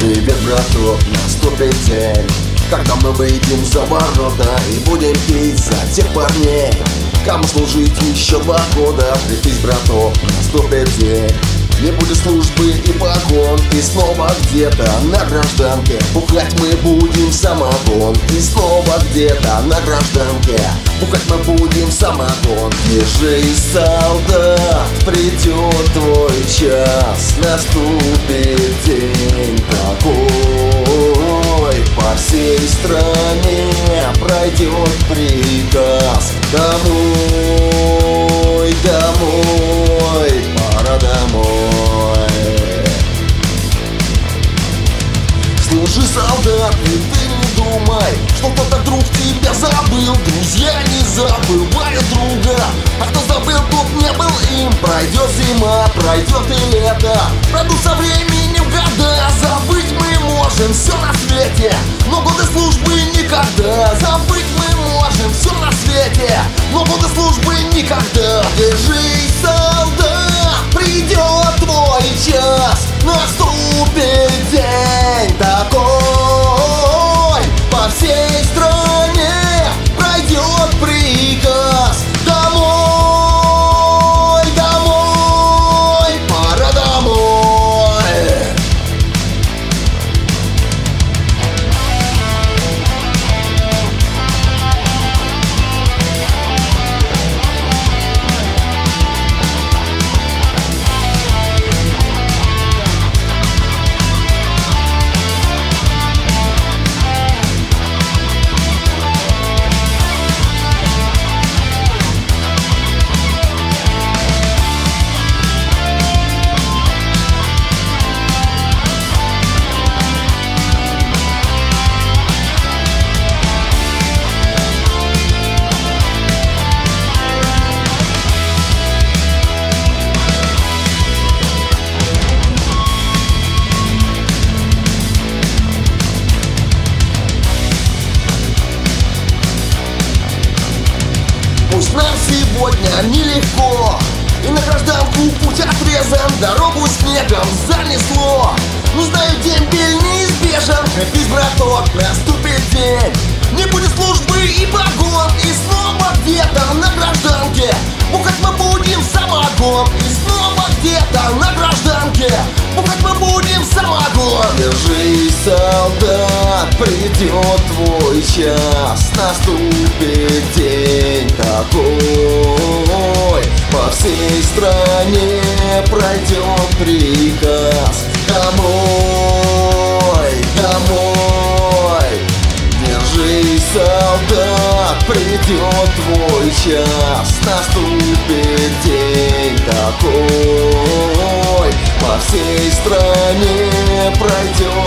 Привет, браток, наступит день, когда мы выйдем за ворота и будем пить за тех парней, кому служить еще 2 года. Припись, браток, наступит день, не будет службы и погон, и снова где-то на гражданке бухать мы будем самогон. И снова где-то на гражданке бухать мы будем самогон. Держись, солдат, придет твой час, наступит день такой. По всей стране пройдет приказ: домой, домой, пора домой. Служи, солдат, и ты не думай, что кто-то вдруг тебя забыл. Друзья не забывают друга, а кто забыл, тот не был им. Пройдет зима, пройдет и лето, пройдут со временем года. Забыть мы можем все на свете, но годы службы никогда. Забыть мы можем все на свете, но годы службы никогда. Держись, солдат, придет твой час, наступит день такой. По всей стране пройдет приказ: домой, домой, пора домой. Пусть нам сегодня нелегко, и на гражданку путь отрезан, дорогу снегом занесло. Но знаю, дембель неизбежен. Крепись, браток, наступит день, не будет службы и погон, и снова где-то на гражданке бухать мы будем самогон. И снова где-то на гражданке бухать мы будем самогон. Держись, солдат, придет твой час, наступит день такой. По всей стране пройдет приказ: домой, домой. Держись, солдат, придет твой час, наступит день такой. По всей стране пройдет